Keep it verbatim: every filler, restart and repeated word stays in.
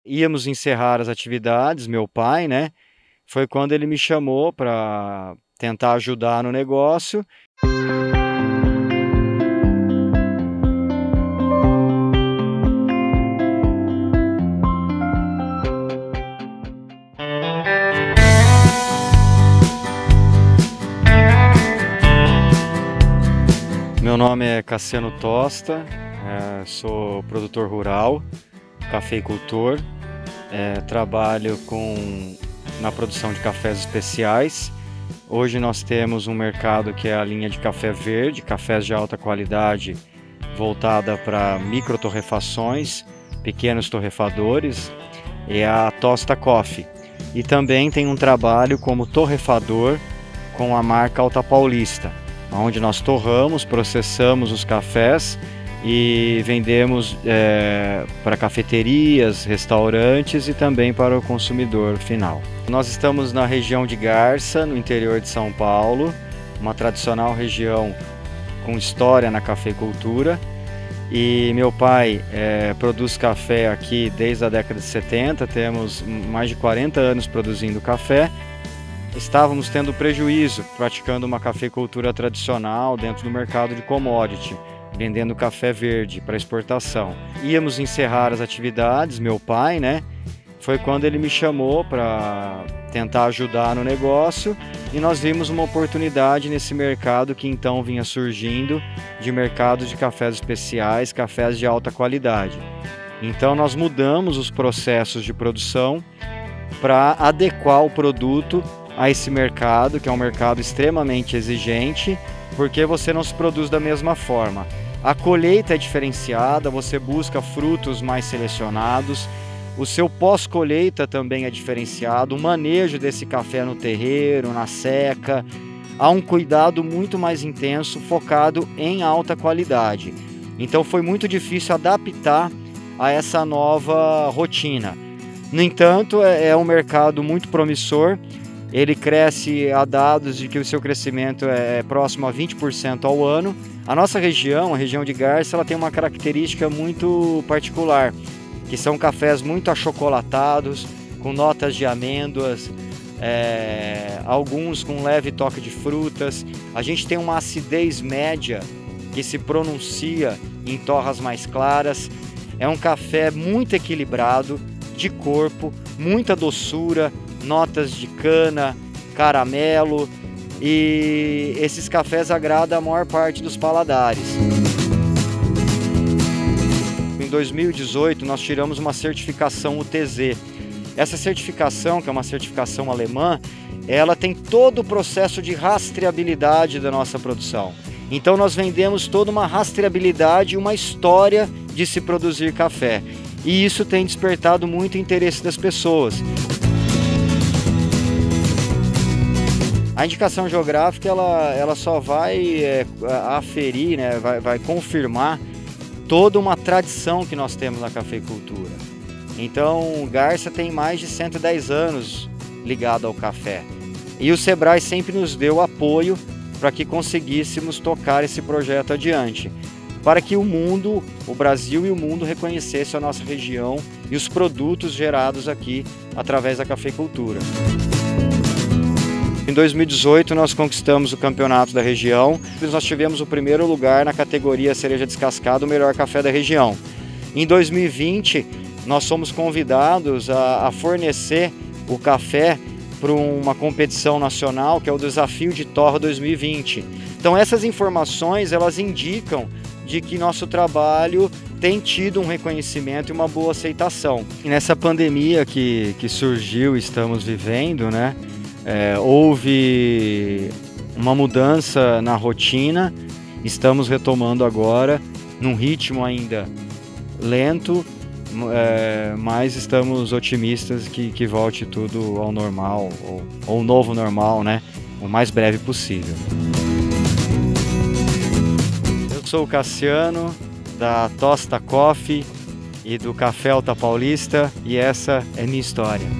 íamos encerrar as atividades, meu pai, né, foi quando ele me chamou para tentar ajudar no negócio. Meu nome é Cassiano Tosta, é, sou produtor rural, cafeicultor, é, trabalho com, na produção de cafés especiais. Hoje nós temos um mercado que é a linha de café verde, cafés de alta qualidade, voltada para microtorrefações, pequenos torrefadores, e a Tosta Coffee. E também tem um trabalho como torrefador com a marca Alta Paulista, onde nós torramos, processamos os cafés e vendemos é, para cafeterias, restaurantes e também para o consumidor final. Nós estamos na região de Garça, no interior de São Paulo, uma tradicional região com história na cafeicultura. E meu pai é, produz café aqui desde a década de setenta, temos mais de quarenta anos produzindo café. Estávamos tendo prejuízo praticando uma cafeicultura tradicional dentro do mercado de commodity, vendendo café verde para exportação. Íamos encerrar as atividades, meu pai, né? Foi quando ele me chamou para tentar ajudar no negócio e nós vimos uma oportunidade nesse mercado que então vinha surgindo de mercado de cafés especiais, cafés de alta qualidade. Então nós mudamos os processos de produção para adequar o produto a esse mercado, que é um mercado extremamente exigente, porque você não se produz da mesma forma. A colheita é diferenciada, você busca frutos mais selecionados, o seu pós-colheita também é diferenciado, o manejo desse café no terreiro, na seca, há um cuidado muito mais intenso, focado em alta qualidade. Então foi muito difícil adaptar a essa nova rotina. No entanto, é um mercado muito promissor. Ele cresce a dados de que o seu crescimento é próximo a vinte por cento ao ano. A nossa região, a região de Garça, ela tem uma característica muito particular, que são cafés muito achocolatados, com notas de amêndoas, é, alguns com leve toque de frutas. A gente tem uma acidez média que se pronuncia em torras mais claras. É um café muito equilibrado, de corpo, muita doçura, notas de cana, caramelo, e esses cafés agradam a maior parte dos paladares. Em dois mil e dezoito nós tiramos uma certificação U T Z. Essa certificação, que é uma certificação alemã, ela tem todo o processo de rastreabilidade da nossa produção. Então nós vendemos toda uma rastreabilidade, uma história de se produzir café. E isso tem despertado muito interesse das pessoas. A indicação geográfica ela, ela só vai é, aferir, né, vai, vai confirmar toda uma tradição que nós temos na cafeicultura. Então, Garça tem mais de cento e dez anos ligado ao café. E o Sebrae sempre nos deu apoio para que conseguíssemos tocar esse projeto adiante, para que o mundo, o Brasil e o mundo reconhecessem a nossa região e os produtos gerados aqui através da cafeicultura. Em dois mil e dezoito nós conquistamos o campeonato da região, nós tivemos o primeiro lugar na categoria cereja descascada, o melhor café da região. Em dois mil e vinte nós somos convidados a, a fornecer o café para uma competição nacional, que é o Desafio de Torra dois mil e vinte. Então essas informações elas indicam de que nosso trabalho tem tido um reconhecimento e uma boa aceitação. E nessa pandemia que, que surgiu e estamos vivendo, né? É, houve uma mudança na rotina, estamos retomando agora num ritmo ainda lento, é, mas estamos otimistas que, que volte tudo ao normal, ou, ou novo normal, né, o mais breve possível. Eu sou o Cassiano, da Tosta Coffee e do Café Alta Paulista, e essa é minha história.